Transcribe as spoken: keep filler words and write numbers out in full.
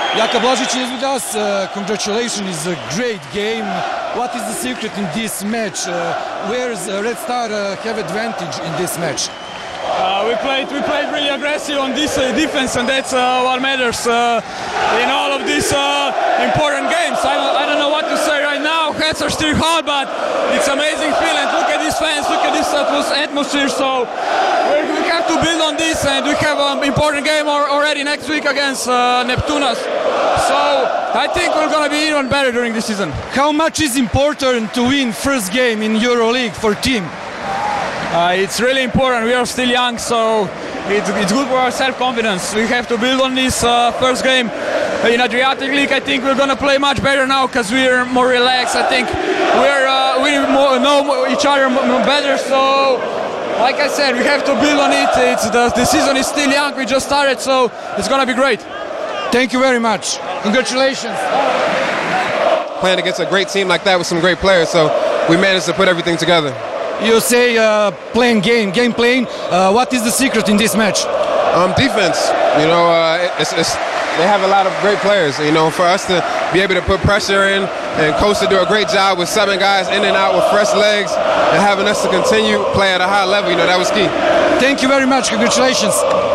Jaka Blažić is with us. Uh, congratulations, it's a great game. What is the secret in this match? Uh, where's uh, Red Star uh, have advantage in this match? Uh, we played we played really aggressive on this uh, defense, and that's uh, what matters uh, in all of these uh, important games. I don't, I don't know what to say right now. Heads are still hot, but it's amazing feeling. Look at these fans, look at this atmosphere. So we're, we have to build on this, and we have an important game already next week against uh, Neptunas. So I think we're going to be even better during this season. How much is important to win first game in EuroLeague for team? Uh, it's really important. We are still young, so it's, it's good for our self-confidence. We have to build on this uh, first game. In Adriatic League, I think we're going to play much better now because we're more relaxed. I think we're, uh, we more, know each other better, so like I said, we have to build on it. It's the, the season is still young. We just started, so it's going to be great. Thank you very much. Congratulations. Playing against a great team like that with some great players, so we managed to put everything together. You say uh, playing game, game playing. Uh, what is the secret in this match? Um, defense. You know, uh, it's, it's, they have a lot of great players. You know, for us to be able to put pressure in and coach to do a great job with seven guys in and out with fresh legs and having us to continue play at a high level, you know, that was key. Thank you very much. Congratulations.